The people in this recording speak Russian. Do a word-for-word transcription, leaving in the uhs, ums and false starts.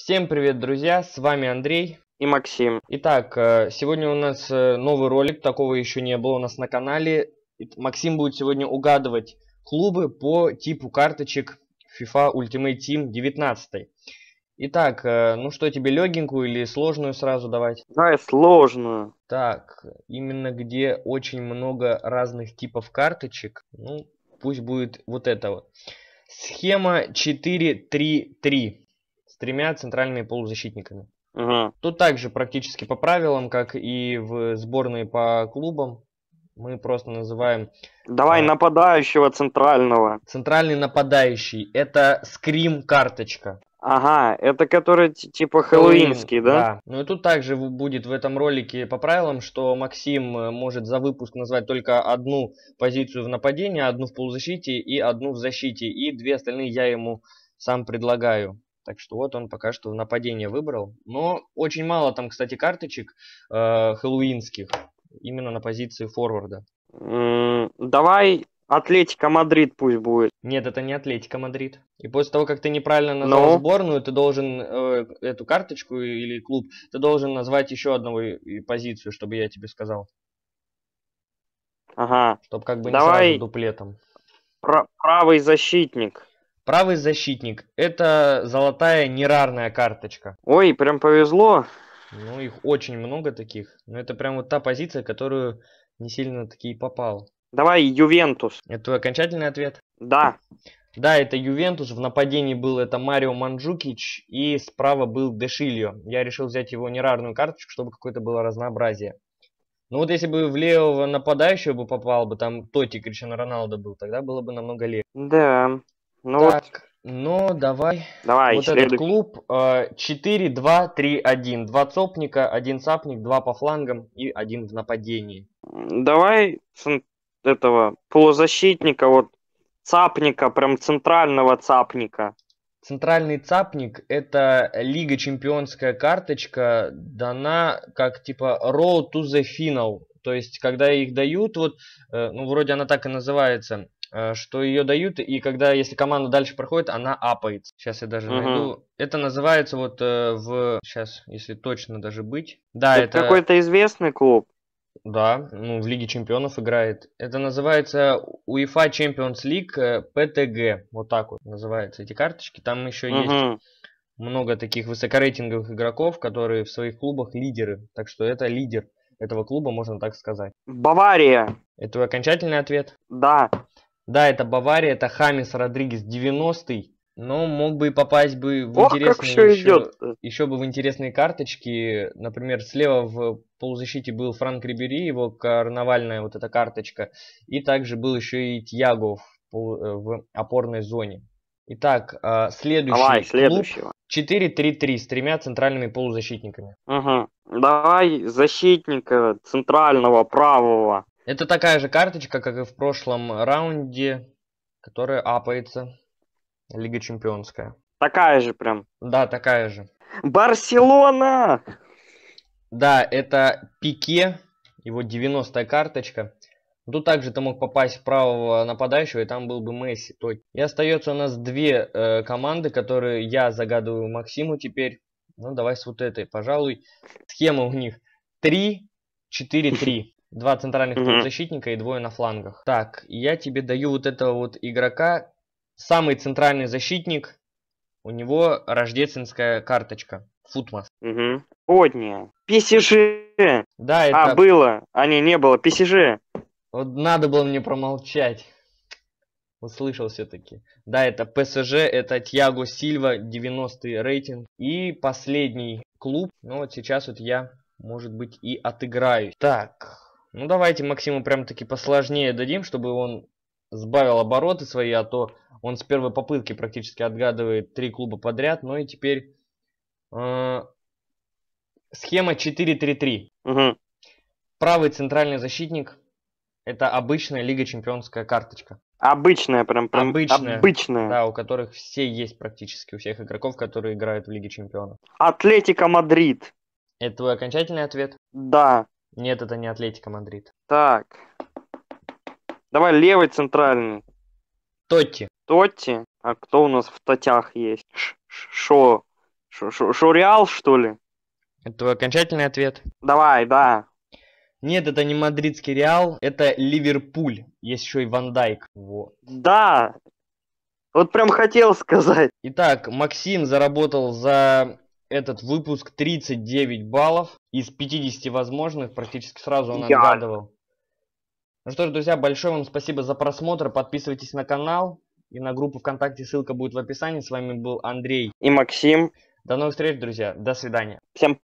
Всем привет, друзья! С вами Андрей и Максим. Итак, сегодня у нас новый ролик, такого еще не было у нас на канале. Максим будет сегодня угадывать клубы по типу карточек FIFA Ultimate Team девятнадцать. Итак, ну что, тебе легенькую или сложную сразу давать? Давай сложную. Так, именно где очень много разных типов карточек, ну, пусть будет вот это вот. Схема четыре три три с тремя центральными полузащитниками. Угу. Тут также практически по правилам, как и в сборной по клубам. Мы просто называем... Давай а, нападающего центрального. Центральный нападающий. Это скрим карточка. Ага, это который типа хэллоуинский, да? Да. Ну и тут также будет в этом ролике по правилам, что Максим может за выпуск назвать только одну позицию в нападении, одну в полузащите и одну в защите. И две остальные я ему сам предлагаю. Так что вот он пока что в нападение выбрал. Но очень мало там, кстати, карточек э, хэллоуинских. Именно на позиции форварда. Mm, давай Атлетико Мадрид пусть будет. Нет, это не Атлетико Мадрид. И после того, как ты неправильно назвал no. сборную, ты должен э, эту карточку или клуб, ты должен назвать еще одну позицию, чтобы я тебе сказал. Ага. Чтобы как бы давай не сразу дуплетом. Правый защитник. Правый защитник. Это золотая нерарная карточка. Ой, прям повезло. Ну, их очень много таких. Но это прям вот та позиция, которую не сильно таки попал. Давай Ювентус. Это твой окончательный ответ? Да. Да, это Ювентус. В нападении был это Марио Манджукич. И справа был Дешильо. Я решил взять его нерарную карточку, чтобы какое-то было разнообразие. Ну вот если бы в левого нападающего бы попал бы, там Тоти Криштиано Роналдо был, тогда было бы намного легче. Да. Ну так, вот. ну давай. Давай, вот следующий. этот клуб четыре два три один. Два цопника, один цапник, два по флангам и один в нападении. Давай этого полузащитника, вот цапника, прям центрального цапника. Центральный цапник — это Лига Чемпионская карточка, дана как типа Road to the Final. То есть, когда их дают, вот, ну, вроде она так и называется, что ее дают, и когда, если команда дальше проходит, она апает. Сейчас я даже угу. найду. Это называется вот в... Сейчас, если точно даже быть. Да, это... это... какой-то известный клуб. Да, ну, в Лиге Чемпионов играет. Это называется UEFA Champions League пэ тэ гэ. Вот так вот называются эти карточки. Там еще угу. есть много таких высокорейтинговых игроков, которые в своих клубах лидеры. Так что это лидер этого клуба, можно так сказать. Бавария. Это твой окончательный ответ? Да. Да, это Бавария, это Хамис Родригес девяностый. Но мог бы и попасть бы в Ох, интересные как еще, идет. еще бы в интересные карточки. Например, слева в полузащите был Франк Рибери, его карнавальная вот эта карточка. И также был еще и Тьяго в, в опорной зоне. Итак, следующий Давай, клуб следующего. четыре три три с тремя центральными полузащитниками. Угу. Давай защитника центрального правого. Это такая же карточка, как и в прошлом раунде, которая апается. Лига Чемпионская. Такая же прям. Да, такая же. Барселона! Да, это Пике, его девяностая карточка. Тут также ты мог попасть в правого нападающего, и там был бы Месси. И остается у нас две э, команды, которые я загадываю Максиму теперь. Ну, давай с вот этой, пожалуй. Схема у них три четыре три. Два центральных полузащитника и двое на флангах. Так, я тебе даю вот этого вот игрока. Самый центральный защитник. У него рождественская карточка. Футмас. Угу. Подняя. пи эс жи. Да, это... А, было. А, не, не было. пи эс жи. Вот надо было мне промолчать. Услышал все-таки. Да, это пэ эс жэ, это Тьяго Сильва, девяностый рейтинг. И последний клуб. Ну вот сейчас вот я, может быть, и отыграюсь. Так, ну давайте Максиму прям-таки посложнее дадим, чтобы он сбавил обороты свои, а то он с первой попытки практически отгадывает три клуба подряд. Ну и теперь э, схема четыре три три. Угу. Правый центральный защитник. Это обычная Лига Чемпионская карточка. Обычная, прям, прям обычная, обычная. Да, у которых все есть практически, у всех игроков, которые играют в Лиге Чемпионов. Атлетико Мадрид. Это твой окончательный ответ? Да. Нет, это не Атлетико Мадрид. Так. Давай левый центральный. Тотти. Тотти? А кто у нас в Тотях есть? Шо? Шо Реал, что ли? Это твой окончательный ответ? Давай, да. Нет, это не мадридский Реал, это Ливерпуль. Есть еще и Ван Дайк. Вот. Да. Вот прям хотел сказать. Итак, Максим заработал за этот выпуск тридцать девять баллов из пятидесяти возможных. Практически сразу он Я. отгадывал. Ну что ж, друзья, большое вам спасибо за просмотр. Подписывайтесь на канал и на группу ВКонтакте. Ссылка будет в описании. С вами был Андрей И Максим. До новых встреч, друзья. До свидания. Всем